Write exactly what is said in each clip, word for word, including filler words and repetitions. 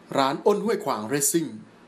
ร้านอ้นห้วยขวางเรซซิ่ง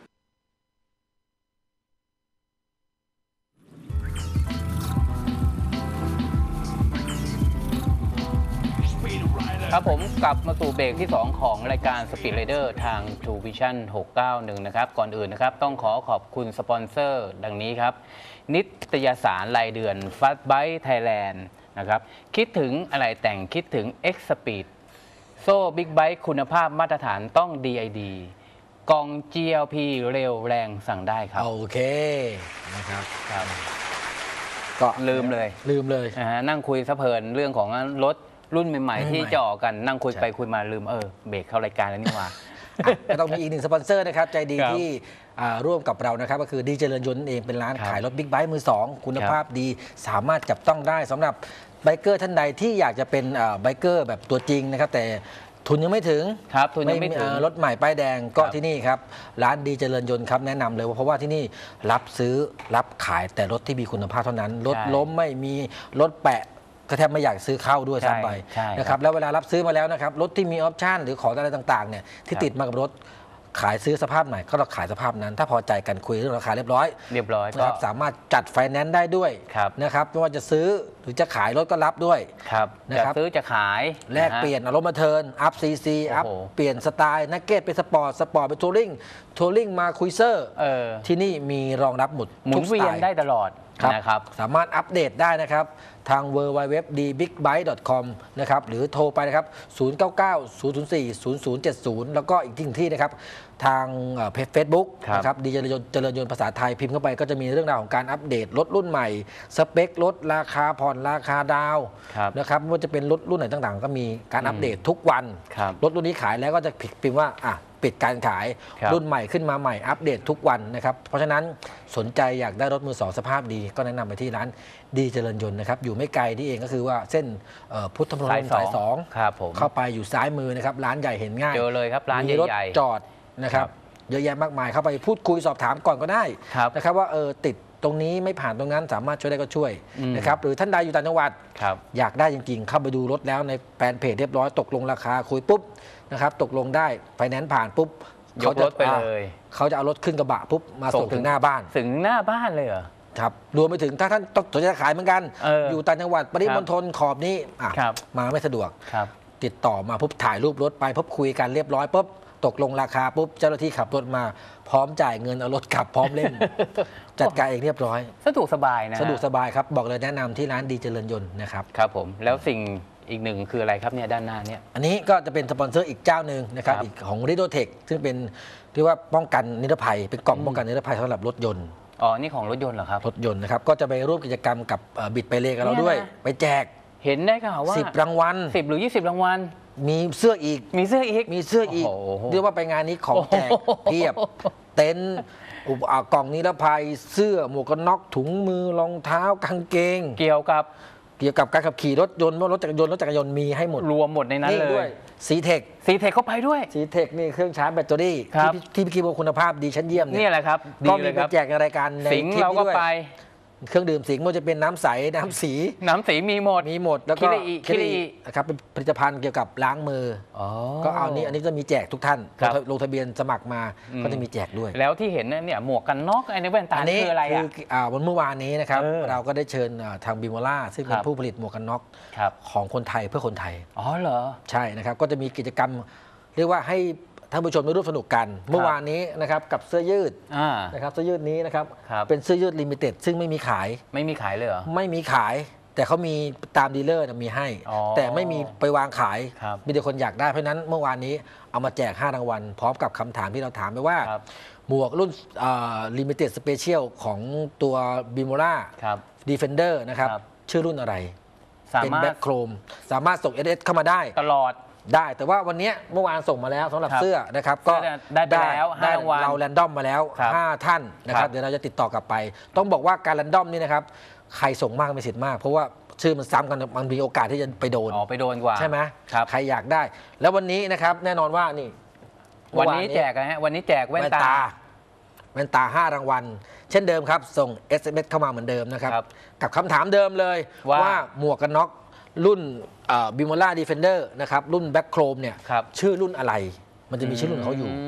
ครับผมกลับมาสู่เบรกที่สองของรายการ Speed Rider ทาง True Vision หกเก้าหนึ่งนะครับก่อนอื่นนะครับต้องขอขอบคุณสปอนเซอร์ดังนี้ครับนิตยสารรายเดือน Fast Bike Thailand นะครับคิดถึงอะไรแต่งคิดถึง X Speed โซ่บิ๊กไบค์คุณภาพมาตรฐานต้อง ดี ไอ ดี กล่อง จี แอล พี เร็วแรงสั่งได้ครับโอเคนะครับครับก็ลืมเลยลืมเลยนะฮะนั่งคุยสะเพลินเรื่องของรถรุ่นใหม่ๆที่จะออกกันนั่งคุยไปคุยมาลืมเออเบรกเข้ารายการแล้วนี่ว่าก็ต้องมีอีกหนึ่งสปอนเซอร์นะครับใจดีที่ร่วมกับเรานะครับก็คือดีเจริญยนต์เองเป็นร้านขายรถบิ๊กไบค์มือสองคุณภาพดีสามารถจับต้องได้สำหรับไบเกอร์ท่านใดที่อยากจะเป็นไบเกอร์แบบตัวจริงนะครับแต่ทุนยังไม่ถึงครับทุนยังไม่ถึงรถใหม่ป้ายแดงก็ที่นี่ครับร้านดีเจริญยนต์ครับแนะนำเลยเพราะว่าที่นี่รับซื้อรับขายแต่รถที่มีคุณภาพเท่านั้นรถล้มไม่มีรถแปะก็แทบไม่อยากซื้อเข้าด้วยซ้ำไปนะครับแล้วเวลารับซื้อมาแล้วนะครับรถที่มีออปชั่นหรือของอะไรต่างๆเนี่ยที่ติดมากับรถขายซื้อสภาพไหนก็เราขายสภาพนั้นถ้าพอใจกันคุยเรื่องราคาเรียบร้อยเรียบร้อยนะครับสามารถจัดไฟแนนซ์ได้ด้วยนะครับไม่ว่าจะซื้อหรือจะขายรถก็รับด้วยครับนะครับซื้อจะขายแลกเปลี่ยนอารมณ์มาเทิร์นอัพซีซีอัพเปลี่ยนสไตล์นักเก็ตเป็นสปอร์ตสปอร์ตเป็นทัวริงทัวริงมาคุยเซอร์ที่นี่มีรองรับหมดหมุนเวียนได้ตลอดนะครับสามารถอัปเดตได้นะครับทาง ดับเบิลยู ดับเบิลยู ดับเบิลยู ดอท ดี บิ๊กไบค์ ดอท คอม นะครับหรือโทรไปนะครับศูนย์ เก้า เก้า ศูนย์ ศูนย์ สี่ ศูนย์ ศูนย์ เจ็ด ศูนย์แล้วก็อีกที่นะครับทางเพจ Facebook นะครับดีเจริญยนต์เจริญยนต์ภาษาไทยพิมพ์เข้าไปก็จะมีเรื่องราวของการอัปเดตรถรุ่นใหม่สเปครถราคาผ่อนราคาดาวนะครับไม่ว่าจะเป็นรถรุ่นไหนต่างๆก็มีการอัปเดตทุกวันรถรุ่นนี้ขายแล้วก็จะพิมพ์ว่าอ่ะปิดการขายรุ่นใหม่ขึ้นมาใหม่อัปเดตทุกวันนะครับเพราะฉะนั้นสนใจอยากได้รถมือสองสภาพดีก็แนะนำไปที่ร้านดีเจริญยนต์นะครับอยู่ไม่ไกลที่เองก็คือว่าเส้นพุทธมณฑลสายสองเข้าไปอยู่ซ้ายมือนะครับร้านใหญ่เห็นง่ายเจอเลยครับร้านใหญ่ๆจอดนะครับเยอะแยะมากมายเข้าไปพูดคุยสอบถามก่อนก็ได้นะครับว่าเออติดตรงนี้ไม่ผ่านตรงนั้นสามารถช่วยได้ก็ช่วยนะครับหรือท่านใดอยู่ต่างจังหวัดอยากได้จริงๆเข้าไปดูรถแล้วในแฟนเพจเรียบร้อยตกลงราคาคุยปุ๊บนะครับตกลงได้ไฟแนนซ์ผ่านปุ๊บเขาจะไปเลยเขาจะเอารถขึ้นกระบะปุ๊บมาส่งถึงหน้าบ้านถึงหน้าบ้านเลยเหรอครับรวมไปถึงถ้าท่านต้องสนใจขายเหมือนกันอยู่ต่างจังหวัดปริมณฑลขอบนี้มาไม่สะดวกติดต่อมาปุ๊บถ่ายรูปรถไปปุ๊บคุยกันเรียบร้อยปุ๊บตกลงราคาปุ๊บเจ้าหน้าที่ขับรถมาพร้อมจ่ายเงินเอารถขับพร้อมเล่มจัดการเองเรียบร้อยสะดวกสบายนะสะดวกสบายครับบอกเลยแนะนำที่ร้านดีเจริญยนต์นะครับครับผมแล้วสิ่งอีกหนึ่งคืออะไรครับเนี่ยด้านหน้าเนี่ยอันนี้ก็จะเป็นสปอนเซอร์อีกเจ้าหนึ่งนะครับอีกของ Ridotech ซึ่งเป็นที่ว่าป้องกันนิรภัยเป็นกล่องป้องกันนิรภัยสำหรับรถยนต์อ๋อนี่ของรถยนต์เหรอครับรถยนต์นะครับก็จะไปร่วมกิจกรรมกับบิดไปเลกับเราด้วยไปแจกเห็นได้ข่าวว่าสิบรางวัลสิบหรือยี่สิบรางวัลมีเสื้ออีกมีเสื้ออีกมีเสื้ออีกเรียกว่าไปงานนี้ของแจกเพียบเต็นท์อุปกรณ์นิรภัยเสื้อหมวกกันน็อกถุงมือรองเท้ากางเกงเกี่ยวกับเกี่ยวกับการขับขี่รถยนต์รถจักรยานรถจักรยานมีให้หมดรวมหมดในนั้นเลยซีเทคซีเทคเข้าไปด้วยซีเทคนี่เครื่องชาร์จแบตเตอรี่ที่พี่คิดว่าคุณภาพดีชั้นเยี่ยมนี่แหละครับก็มีไปแจกในรายการในสิงเราก็ไปเครื่องดื่มสิงห์มันจะเป็นน้ำใสน้ำสีน้ำสีมีหมดมีหมดแล้วก็คิรินะครับเป็นผลิตภัณฑ์เกี่ยวกับล้างมือก็เอานี้อันนี้จะมีแจกทุกท่านลงทะเบียนสมัครมาก็จะมีแจกด้วยแล้วที่เห็นเนี่ยหมวกกันน็อกไอ้ในแว่นตาคืออะไรอ่ะวันเมื่อวานนี้นะครับเราก็ได้เชิญทางบิโมล่าซึ่งเป็นผู้ผลิตหมวกกันน็อกของคนไทยเพื่อคนไทยอ๋อเหรอใช่นะครับก็จะมีกิจกรรมเรียกว่าให้ท่านผู้ชมได้ร่วมสนุกกันเมื่อวานนี้นะครับกับเสื้อยืดนะครับเสื้อยืดนี้นะครับเป็นเสื้อยืดลิมิเต็ดซึ่งไม่มีขายไม่มีขายเลยเหรอไม่มีขายแต่เขามีตามดีลเลอร์มีให้แต่ไม่มีไปวางขายมีแต่คนอยากได้เพราะนั้นเมื่อวานนี้เอามาแจกห้ารางวัลพร้อมกับคำถามที่เราถามไปว่าหมวกรุ่นลิมิเต็ดสเปเชียลของตัวบิโมล่าดีเฟนเดอร์นะครับชื่อรุ่นอะไรเป็นแบ็คโครมสามารถส่ง เอส เอส เข้ามาได้ตลอดได้แต่ว่าวันนี้เมื่อวานส่งมาแล้วสำหรับเสื้อนะครับก็ได้ไปแล้วห้ารางวัลเราแรนดอมมาแล้วห้าท่านนะครับเดี๋ยวเราจะติดต่อกลับไปต้องบอกว่าการแรนดอมนี่นะครับใครส่งมากมีสิทธิ์มากเพราะว่าชื่อมันซ้ำกันมันมีโอกาสที่จะไปโดนอ๋อไปโดนกว่าใช่ไหมใครอยากได้แล้ววันนี้นะครับแน่นอนว่านี่วันนี้แจกนะฮะวันนี้แจกแว่นตาแว่นตาห้ารางวัลเช่นเดิมครับส่ง เอส เอ็ม เอส เข้ามาเหมือนเดิมนะครับกับคำถามเดิมเลยว่าหมวกกันน็อกรุ่นบิโมล่าดีเฟนเดอร์นะครับรุ่นแบ็คโครมเนี่ยชื่อรุ่นอะไรมันจะมีชื่อรุ่นเขาอยู่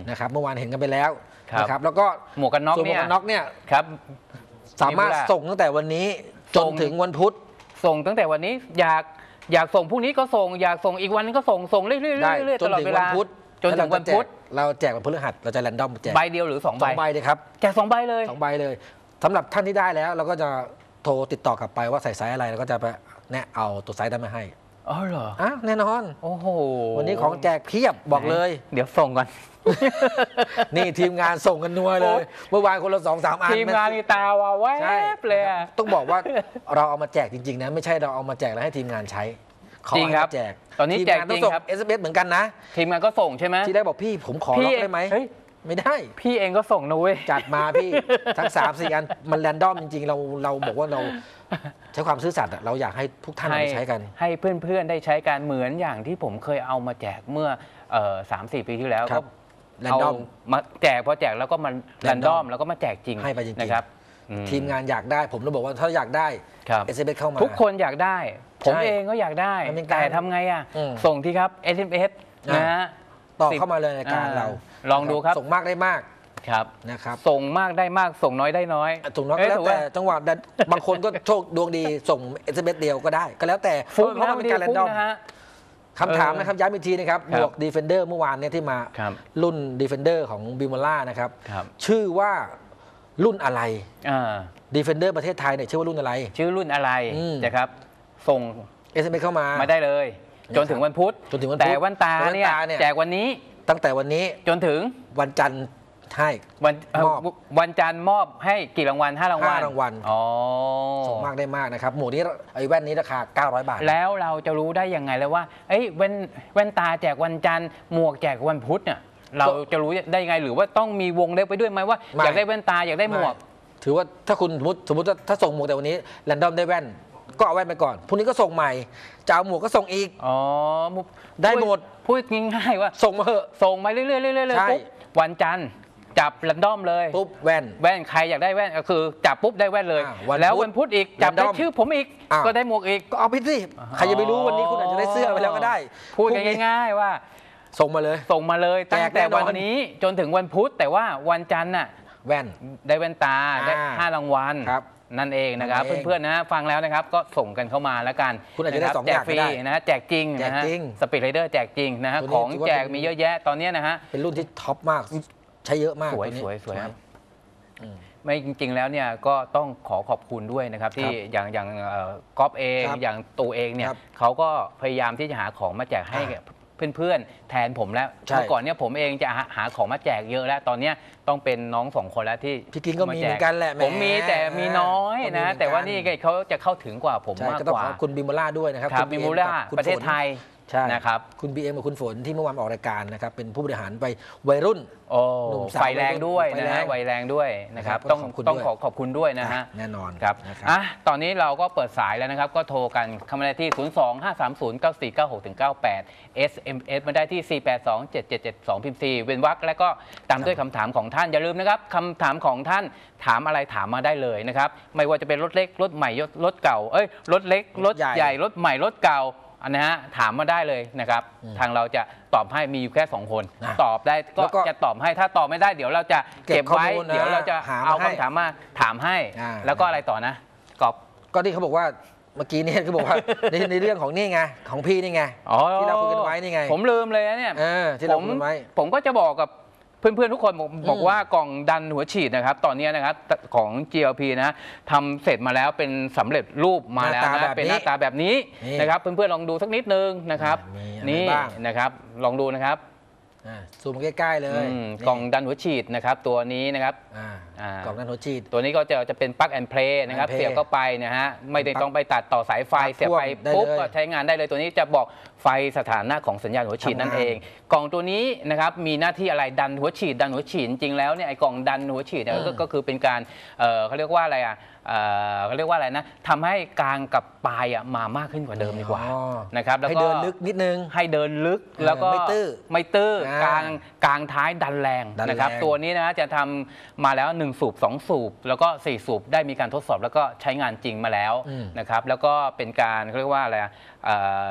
นะครับเมื่อวานเห็นกันไปแล้วครับนะครับแล้วก็หมวกกันน็อกส่วนหมวเนี่กยกันน็อกเนี่ยครับสามารถมีเวลาส่งตั้งแต่วันนี้จส่นงถึงวันพุธส่งตั้งแต่วันนี้อยากอยากส่งพรุ่งนี้ก็ส่งอยากส่งอีกวันนึงก็ส่งส่งเรื่อยๆได้เรื่อยจๆตนลอดถึงเววัลานพุธจนถึงวันพุธเราแจกวันพฤหัสเราจะแรนดอมแจกใบเดียวหรือสองสใบองใบเลยครับแจกสองใบเลยสองใบเลยสำหรับท่านที่ได้แล้วเราก็จะโทรติดต่อกลับไปว่าใส่ไซส์อะไรเราก็จะไปแนะเอาตัวไซส์นั้นมาให้อ๋อเหรออ่ะแน่นอนโอ้โหวันนี้ของแจกเพียบบอกเลยเดี๋ยวส่งก่อนนี่ทีมงานส่งกันนัวเลย เมื่อวานคนละสองสามอันทีมงานมีตาวาวแวใช่บเลยอะต้องบอกว่าเราเอามาแจกจริงๆนะไม่ใช่เราเอามาแจกแล้วให้ทีมงานใช้เขาจริงครับให้มาแจกตอนนี้ทีมแจกงานจต้ริอง งส่งครับเอสเอ็มเอสเหมือนกันนะทีมงานก็ส่งใช่ไหมที่ได้บอกพี่ผมขอพี่ล็อกได้ไหมเฮ้ยไม่ได้พี่เองก็ส่งนะเว้ยจัดมาพี่ ทั้งสามสี่อันมันแรนดอมจริงๆ เราเราบอกว่าเราใช้ความซื่อสัตย์อะเราอยากให้ทุกท่านเอาไปใช้กันให้เพื่อนๆได้ใช้การเหมือนอย่างที่ผมเคยเอามาแจกเมื่อสามสี่ปีที่แล้วครัก็บเอา random มาแจกพอแจกแล้วก็มันแรนดอ random มแล้วก็มาแจกจริงให้ไปจริงๆนะครับอืทีมงานอยากได้ผมต้องบอกว่าถ้าอยากได้ครับเอสเอ็มเอสเข้ามาทุกคนอยากได้ ผมใช่เองก็อยากได้มันเป็นการแต่ทำไงอ่ะอืมส่งที่ครับ เอส เอ็ม เอสอ่านะฮะต่อสิบเข้ามาเลยในการอ่าเราลองดูครับส่งมากได้มากครับนะครับส่งมากได้มากส่งน้อยได้น้อยส่งน้อยเอ้ก็แล้วถูแต่ว่าจังหวะดันบางคนก็โชคดวงดีส่งเอสเอ็มเอสเดียวก็ได้ ก็แล้วแต่ฟุกเพราะนะมันเป็นการแรนดอมนะฮะคำถามเออนะครับย้ำอีกทีนะครับคหรับมวก Defender เมื่อวานเนี่ยที่มาครับรุ่น Defender ของบิมล่านะครับครับชื่อว่ารุ่นอะไรอ่า Defender ประเทศไทยเนี่ยชื่อว่ารุ่นอะไรชื่อรุ่นอะไรอืมนะครับ ส่งเอสเอ็มเอสเข้ามามาได้เลย จนถึงวันพุธจนถึงวันพุธแต่วันตาแต่วันเนี่ยตาเนี่ยแจกวันนี้ตั้งแต่วันนี้จนถึงวันจันทร์ให้วันเอ่อมอบวันจันทร์มอบให้กี่รางวัลห้ารางวัลห้ารางวัลอ๋อส่งมากได้มากนะครับหมวกนี้ไอ้แว่นนี้ราคาเก้าร้อยบาทแล้วเราจะรู้ได้ยังไงแล้วว่าเอ้ยแว่นแว่นตาแจกวันจันทร์หมวกแจกวันพุธเนี่ยเราจะรู้ได้ยังไงหรือว่าต้องมีวงเล็บไปด้วยไหมว่าไม่อยากได้แว่นตาอยากได้หมวกถือว่าถ้าคุณสมมติสมมติว่าถ้าส่งหมวกแต่วันนี้แรนดอมได้แว่น ก็เอาแว่นไปก่อนพรุ่งนี้ก็ส่งใหม่จะเอาหมวกก็ส่งอีกอ๋อได้หมดพูดง่ายๆว่าส่งมาเถอะส่งมาเรื่อยๆเรื่อยๆเลยใช่ปุ๊บวันจันทร์จับแรนดอมเลยปุ๊บแว่นแว่นใครอยากได้แว่นก็คือจับปุ๊บได้แว่นเลยอ่าวันแล้วพุธวันพุธอีกจับได้ random ชื่อผมอีกอ้าวก็ได้หมวกอีกก็เอาไปสิใครจะไปรู้วันนี้คุณอาจจะได้เสื้อไปแล้วก็ได้พูดพรุ่งนี้ง่ายๆว่าส่งมาเลยส่งมาเลยแจตั้กงแต่แน่นอนวันนี้จนถึงวันพุธแต่ว่าวันจันทร์น่ะแว่นได้แว่นตาได้อ่าห้ารางวัลครับนั่นเองนะครับนั่นเองเพื่อนๆนะฟังแล้วนะครับก็ส่งกันเข้ามาแล้วกันคุณอาจจะได้นรับสองแจอก ย่างฟรีก็ได้นะแจกจริงแจกนะฮะจริงสปีดไรเดอร์แจกจริงนะฮะตัวนี้ของถือว่าแจกเป็นมีเยอะแยะตอนเนี้ยนะฮะเป็นรุ่นที่ท็อปมากใช้เยอะมากสวยตัวนี้สวยสวยอืมไม่จริงๆแล้วเนี่ยก็ต้องขอขอบคุณด้วยนะครับที่อย่างอย่างเอ่อก๊อฟเองครับอย่างตูเองเนี่ยครับเขาก็พยายามที่จะหาของมาแจกให้อ่าเพื่อนๆแทนผมแล้วใช่เมื่อก่อนเนี่ยผมเองจะหาหาของมาแจกเยอะแล้วตอนเนี้ยต้องเป็นน้องสองคนแล้วที่พี่กิ๊งก็มีาแจเหมือนกันแหละแหมผมมีแต่มีน้อยก็มีเหมืนะอนกันแต่ว่านี่เขาจะเข้าถึงกว่าผมใช่มากก็ต้องกว่าขอบคุณบิมล่าด้วยนะครับครับณมิบีมูเอ็ล่ากับคุณประเทศฝนไทยใช่นะครับคุณบีเอ็มกับคุณฝนที่เมื่อวานออกรายการนะครับเป็นผู้บริหารไปวัยรุ่นโอ้หนุ่มสาวไฟแรงด้วยไฟนะแรฮะงไฟแรงด้วยนะครับนะครับต้องขอบคุณต้องด้วยขอขอบคุณด้วยนะฮะแน่นอนครับนะครับอ่ะตอนนี้เราก็เปิดสายแล้วนะครับ ก็โทรกันเข้ามาได้ที่ ศูนย์ สอง ห้า สาม ศูนย์ เก้า สี่ เก้า หก เก้า แปด เอส เอ็ม เอส มาได้ที่ สี่ แปด สอง เจ็ด เจ็ด เจ็ด สอง พิมพ์ สี่ เว้นวรรคและก็ตามด้วยคำถามของท่าน อย่าลืมนะครับคำถามของท่านถามอะไรถามมาได้เลยนะครับ ไม่ว่าจะเป็นรถเล็ก รถใหม่ รถเก่า เอ้ย รถเล็ก รถใหญ่ใหญ่ รถใหม่ รถเก่า อันนะฮะ ถามมาได้เลยนะครับ ทางเราจะตอบให้มีอยู่แค่สองคนนะตอบได้แล้ก็วก็จะตอบให้ ถ้าตอบไม่ได้ เดี๋ยวเราจะเก็เก็บบ ข้อไว้มูลนะเดี๋ยวเราจะหามาเอาให้คำถามมาถามให้อ่าแล้วก็อะไรต่อนะกอบก็ที่เขาบอกว่าเมื่อกี้เนี่ยเขาบอกว่า ในในเรื่องของนี่ไงของพี่นี่ไงอ๋อที่เราคุยกันไว้นี่ไงผมลืมเลยนะเนี่ยเออที่เราผมคุยกันไว้ผมก็จะบอกกับเพื่อนๆทุกคนบอกบอกว่ากล่องดันหัวฉีดนะครับ ตอนนี้นะครับของ จี แอล พี นะทำเสร็จมาแล้วเป็นสำเร็จรูปมาแล้วหน้าตาแบนะบนี้เป็นหน้าตาแบบนี้นี่นะครับเพื่อนๆลองดูสักนิดนึงนะครับมีอะไรนี่บ้างนะครับลองดูนะครับอ่าซูมใกล้ๆเลยอืมนี่กล่องดันหัวฉีดนะครับตัวนี้นะครับอ่าอ่ากล่องนั้นหัวฉีดตัวนี้ก็จะจะเป็นปลั๊กแอนด์เพลย์นะครับ and play เสียบเข้าไปนะฮะไม่ได้ต้องไปตัดต่อสายไฟปลั๊กเสียบไปพ่วงได้ปุ๊บเลยก็ใช้งานได้เลยตัวนี้จะบอกไฟสถานะของสัญญาณหัวฉีดนั่นทำงานเอง กล่องตัวนี้นะครับมีหน้าที่อะไรดันหัวฉีดดันหัวฉีดจริงๆแล้วเนี่ยไอ้กล่องดันหัวฉีดเนี่ยอืมก็ก็คือเป็นการเอ่อเขาเรียกว่าอะไรอ่ะเอ่อเขาเรียกว่าอะไรนะทำให้กลางกับปลายอ่ะมามากขึ้นกว่าเดิมดีกว่าอ๋อนะครับแล้วให้ก็เดินลึกนิดนึงให้เดินลึกเออแล้วก็ไม่ตื้อไม่ตื้ออ่ากลางกลางท้ายดันแรงดันแรงนะครับตัวนี้นะจะทำมาแล้วหนึ่งสูบสองสูบแล้วก็สี่สูบได้มีการทดสอบแล้วก็ใช้งานจริงมาแล้วอืมนะครับแล้วก็เป็นการเขาเรียกว่าอะไรอ่ะเอ่อ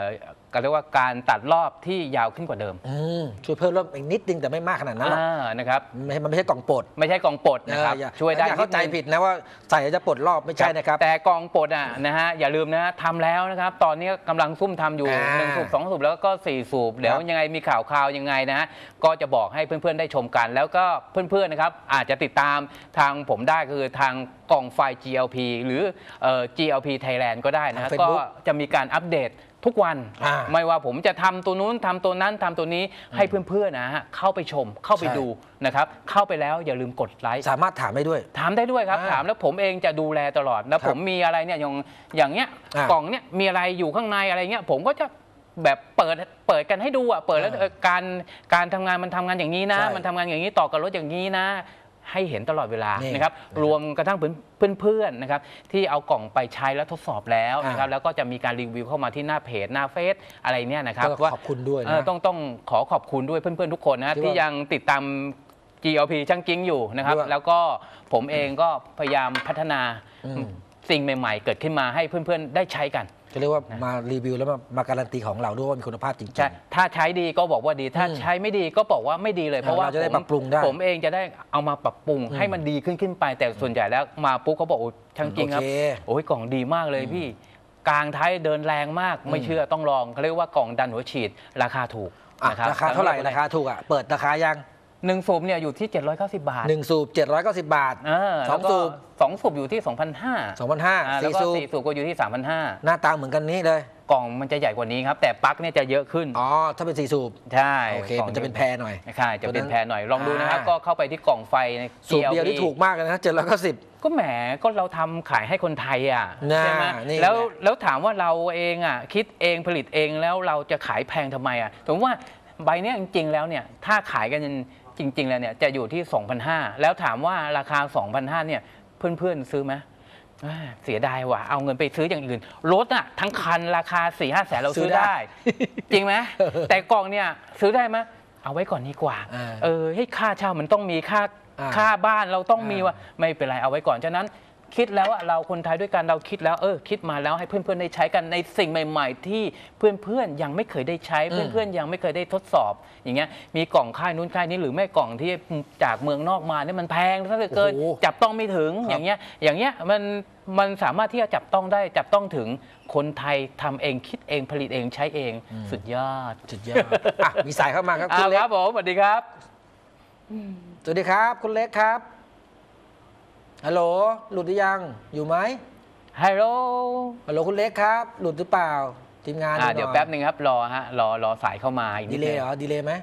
ก็เรียกว่าการตัดรอบที่ยาวขึ้นกว่าเดิมอืมช่วยเพิ่มรอบอีกนิดนึงแต่ไม่มากขนาดนั้นหรอกอ่านะครับไม่มันไม่ใช่กล่องปลดไม่ใช่กล่องปลดนะครับเอออย่าช่วยได้อย่าเข้าใจนินึงผิดนะว่าใส่แล้วจะปลดรอบไม่ใช่นะครับแต่กองปลดอ่ะนะฮะอย่าลืมนะทำแล้วนะครับ ตอนนี้กำลังซุ่มทำอยู่อ่าหนึ่งสูบสองสูบแล้วก็สี่สูบเดี๋ยวยังไงมีข่าวข่าวยังไงนะฮะก็จะบอกให้เพื่อนๆได้ชมกัน แล้วก็เพื่อนๆนะครับอาจจะติดตามทางผมได้คือทางกล่องไฟ จี แอล พี หรือเอ่อ จี แอล พี Thailand ก็ได้นะฮะทางก็ Facebook จะมีการอัปเดตทุกวันอ่าไม่ว่าผมจะทำตัวนู้นทำตัวนั้นทำตัวนี้ให้เพื่อนๆนะฮะเข้าไปชมเข้าไปใช่ดูนะครับเข้าไปแล้วอย่าลืมกดไลค์สามารถถามได้ด้วยถามได้ด้วยครับอ่าถามแล้วผมเองจะดูแลตลอดแล้วครับผมมีอะไรเนี่ยอย่างอย่างเงี้ยอ่ากล่องเนี้ยมีอะไรอยู่ข้างในอะไรเงี้ยผมก็จะแบบเปิดเปิดกันให้ดูอ่ะเปิดแล้วอ่าเออการการทำงานมันทำงานอย่างนี้นะใช่มันทำงานอย่างนี้ต่อกับรถอย่างนี้นะ ให้เห็นตลอดเวลานี่นะครับรวมกระทั่งเพื่อนๆนะครับที่เอากล่องไปใช้แล้วทดสอบแล้วนะครับอ่าแล้วก็จะมีการรีวิวเข้ามาที่หน้าเพจหน้าเฟซอะไรเนี่ยนะครับก็ขอบคุณด้วยนะเออต้องต้องขอขอบคุณด้วยเพื่อนๆทุกคนนะที่ที่ว่ายังติดตาม จี แอล พี ช่างกิ้งอยู่นะครับด้วยแล้วก็ผมเองก็พยายามพัฒนาอืมสิ่งใหม่ๆ เกิดขึ้นมาให้เพื่อนๆได้ใช้กันก็เรียกว่ามารีวิวแล้วมามาการันตีของเราด้วยว่ามีคุณภาพจริงใช่ถ้าใช้ดีก็บอกว่าดี ถ้าอืมใช้ไม่ดีก็บอกว่าไม่ดีเลย เพราะว่าเราจะได้ผมปรับปรุงได้ผมเองจะได้เอามาปรับปรุงอืมให้มันดีขึ้นขึ้นไป แต่ส่วนใหญ่แล้วมาปุ๊บเขาบอกโอ้ช่างกิ้งครับโอเคโอ้ยกล่องดีมากเลยพี่กลางท้ายเดินแรงมากไม่เชื่อต้องลองเขาเรียกว่ากล่องดันหัวฉีดราคาถูกๆอ่ะนะครับราคาเท่าไหร่ราคาถูกอ่ะเปิดราคายังหนึ่งสูบเนี่ยอยู่ที่เจ็ดร้อยเก้าสิบบาทหนึ่งสูบเจ็ดร้อยเก้าสิบบาทเออสองแล้วก็สูบสองสูบอยู่ที่ สองพันห้าร้อยสองพันห้าอ่าแล้วสี่ก็สูบสี่สูบก็อยู่ที่ สามพันห้าร้อยหน้าตาเหมือนกันนี้เลยกล่องมันจะใหญ่กว่านี้ครับ แต่ปลั๊กเนี่ยจะเยอะขึ้นอ๋อถ้าเป็นสี่สูบใช่โอเคกล่งมันจะเป็นแพรหน่อยใช่จะเป็นแพรหน่อยลองดูนะครับอ่าก็เข้าไปที่กล่องไฟในสูบเดียวจี แอล พีที่ถูกมากเลยนะเจ็ดร้อยเก้าสิบก็แหมก็เราทำขายให้คนไทยอ่ะน่าใช่ไหมนี่แล้วแหละแล้วถามว่าเราเองอ่ะคิดเองผลิตเองแล้วเราจะขายแพงทำไมอ่ะสมมติว่าใบเนี้ยจริงๆแล้วเนี่ยถ้าขายกันจริงๆแล้วเนี่ยจะอยู่ที่ สองพันห้าร้อย แล้วถามว่าราคา สองพันห้าร้อย เนี่ยเพื่อนๆซื้อไหมอ่าเสียดายว่ะเอาเงินไปซื้ออย่างอื่นรถอ่ะทั้งคันราคา สี่ห้าแสนเราซื้อได้ จริงไหมแต่กล่องเนี่ยซื้อได้ไหมเอาไว้ก่อนดีกว่าอ่าเออให้ค่าเช่ามันต้องมีค่าอ่าค่าบ้านเราต้องมีอ่าว่าไม่เป็นไรเอาไว้ก่อนฉะนั้น คิดแล้วอะเราคนไทยด้วยกันเราคิดแล้วเออคิดมาแล้วให้เพื่อนๆได้ใช้กันในสิ่งใหม่ ๆ ที่เพื่อนๆยังไม่เคยได้ใช้อืมเพื่อนๆยังไม่เคยได้ทดสอบ อย่างเงี้ยมีกล่องค่ายนู้นค่ายนี้หรือไม่กล่องที่จากเมืองนอกมาเนี่ยมันแพงซะเหลือเกินโอ้โหจับต้องไม่ถึงครับอย่างเงี้ยอย่างเงี้ยมันมันสามารถที่จะจับต้องได้จับต้องถึงคนไทยทำเองคิดเองผลิตเองใช้เองสุดยอดสุดยอดอ่ะมีสายเข้ามาครับอ่าคุณเล็คกรับผมสวัสดีครับสวัสดีครับคุณเล็กครับฮัลโหลหลุดหรือยังอยู่ไหมฮัลโหลฮัลโหลคุณเล็กครับ หลุดหรือเปล่าทีมงานอ่าหน่อเดี๋ยวแป๊บหนึ่งครับรอฮะรอรอสายเข้ามาอีกดีนิดเลนึย์งเหรอดีเลย์ไหม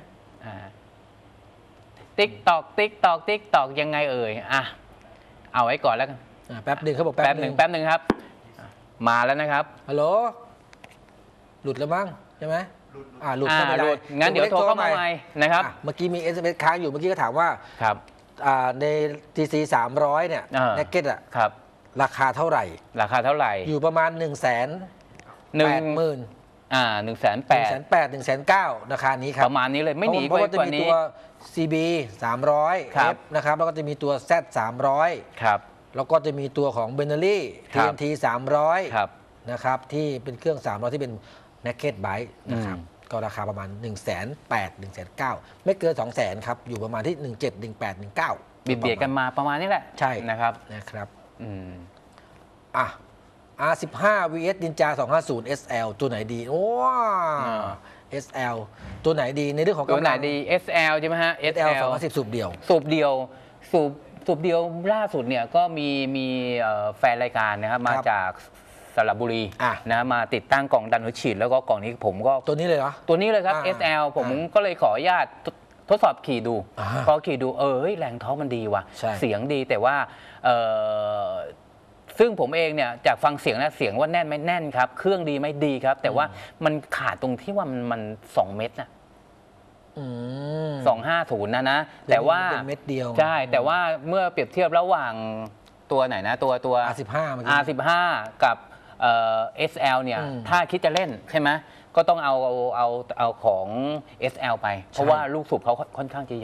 ติ๊กตอกติ๊กตอกติ๊กตอกยังไงเอ่ยอ่ะเอาไว้ก่อนแล้วกันอ่ะแป๊บหนึ่งเขาบอกแป๊แป๊บบ หนึ่งแป๊บหนึ่งครับ มาแล้วนะครับฮัลโหลหลุดแล้วมั้งใช่ไหมอ่าหลุดอ่าก็ไม่หได้ลุดงั้นเดี๋ยวโทรเข้ามาใหม่นะครับอ่ะเมื่อกี้มี เอส เอ็ม เอส ค้างอยู่เมื่อกี้ก็ถามว่าครับอ่าใน ที ซี สามร้อยเนี่ยอ่าแน็กเก็ตอะครับราคาเท่าไหร่ราคาเท่าไหร่อยู่ประมาณ1นึ่งแสนหนึ่แปงดหมื่นอ่าหนึ่งแสนหแปนึ่งดแสนแปดหนึ่งแสนเก้าราคานี้ครัปบระมาณนี้เลยไม่หนีเพไปราะว่าจะกว่ามีนี้ตัว ซี บี สามร้อยครับ F นะครับแล้วก็จะมีตัว Z สามร้อยครับแล้วก็จะมีตัวของ b e n n e l y ครัทีบเอ็ม ที สามร้อยครับนะครับที่เป็นเครื่อง สามร้อย ที่เป็น Naked Bike นะครับอืมก็ราคาประมาณ 1 8 0 0 0 0 1 9 0 0 0 ไม่เกิน สองแสน ครับ อยู่ประมาณที่ หนึ่งเจ็ด หนึ่งแปด หนึ่งเก้าเบียดเบียดกันมาประมาณนี้แหละใช่นะครับนะครับอืมอ่ะ อาร์ สิบห้า วี เอส Ninja สองห้าศูนย์ เอส แอล ตัวไหนดี โอ้อ่าเอส แอล ตัวไหนดีในเรื่องของตัวกำไหนลังดี เอส แอล ใช่ไหมฮะเอส แอล สองร้อยสิบสูบเดียวสูบเดียวสูบสูบเดียวล่าสุดเนี่ยก็มีมีเอ่อแฟนรายการนะครับมาครับจากสระบุรีอ่ะนะมาติดตั้งกล่องดันหัวฉีดแล้วก็กล่องนี้ผมก็ตัวนี้เลยเหรอตัวนี้เลยครับอ่าเอส แอล ผมอ่าก็เลยขออนุญาตทดทดสอบขี่ดูอ่าพอขี่ดูเออเฮ้ยแรงท้องมันดีว่ะใช่เสียงดีแต่ว่าเอ่อซึ่งผมเองเนี่ยจากฟังเสียงนะเสียงว่าแน่นไหมแน่นครับ เครื่องดีไหมดีครับ แต่ว่ามันขาดตรงที่ว่ามันมันสองเม็ดนะอืมสองห้าศูนย์นะนะ แต่ว่าเป็นเม็ดเดียวใช่ แต่ว่าเมื่อเปรียบเทียบระหว่างตัวไหนนะ ตัวตัวอาร์ สิบห้า เมื่อกี้อาร์ สิบห้า กับเอ่อ เอส แอล เนี่ยอืมถ้าคิดจะเล่นใช่ไหมก็ต้องเอาเอาเอาเอาของ เอส แอล ไป เพราะว่าลูกสูบเขาค่อนข้างจะใหญ่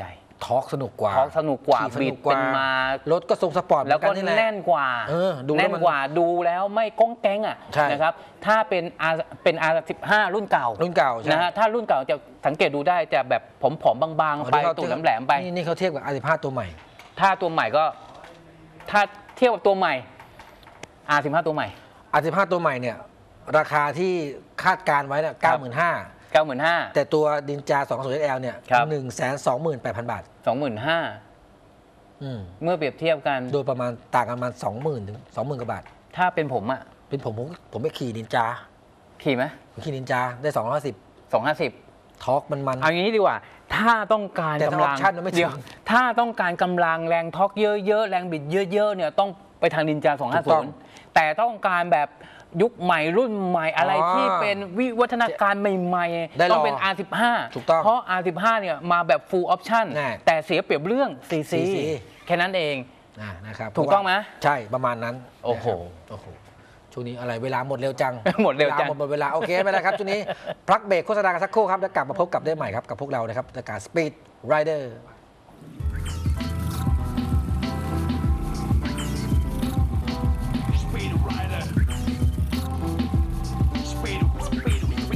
ทอร์กสนุกกว่าทอร์กสนุกกว่าขี่สบินุดกกว่าเป็นมารถก็ทรงสปอร์ตแล้วก็เหมือนนนี่หะแน่นกว่าเออดูแล้วแน่นมันกว่าดูแล้วไม่ก้องแก๊งอ่ะใช่นะครับถ้าเป็น R เป็น อาร์ สิบห้า รุ่นเก่ารุ่นเก่าใช่นะฮะถ้ารุ่นเก่าจะสังเกตดูได้จะแบบผอมๆบางๆไปตูดแหลมๆไปนี่นี่เขาเทียบกับ อาร์ สิบห้า ตัวใหม่ถ้าตัวใหม่ก็ถ้าเทียบกับตัวใหม่ อาร์ สิบห้า ตัวใหม่อาร์ สิบห้า ตัวใหม่เนี่ยราคาที่คาดการไว้เนี่ยเก้าหมื่นห้าเก้าหมื่นห้าพันแต่ตัวดินจาสองศูนย์ เอส แอล เนี่ยครับหนึ่งแสนสองหมื่นแปดพันบาทสองหมื่นห้าอืมเมื่อเปรียบเทียบกันโดยประมาณต่างกันประมาณสองหมื่นถึงสองหมื่นกว่าบาทถ้าเป็นผมอ่ะเป็นผมผมผมไปขี่นินจาขี่ไหมผมขี่นินจาได้สองร้อยสิบสองห้าสิบทอร์กมันมันเอางี้ดีกว่า ถ้าต้องการแต่ถ้ากำลังออปชั่นมันไม่ถึงเดี๋ยวถ้าต้องการกำลังแรงทอร์กเยอะๆ แรงบิดเยอะๆ เนี่ยต้องไปทางนินจาสองห้าถูกต้ศูองนย์แต่ต้องการแบบยุคใหม่รุ่นใหม่อะไรอ๋อที่เป็นวิวัฒนาการใหม่ได้ลองๆ ต้องเป็น อาร์ สิบห้าถูกต้องเพราะ อาร์ สิบห้า เนี่ยมาแบบ full option แน่แต่เสียเปรียบเรื่อง ซี ซีซี ซีแค่นั้นเองอ่านะครับถูกต้องไหมใช่ประมาณนั้นโอ้โหนะครับโอ้โหช่วงนี้อะไรเวลาหมดเร็วจังหมดเร็วจังหมดเวลาโอเคไม่เป็นไรครับช่วงนี้พักเบรกโฆษณากันสักครู่ครับแล้วกลับมาพบกับได้ใหม่ครับกับพวกเรานะครับรายการ Speed Rider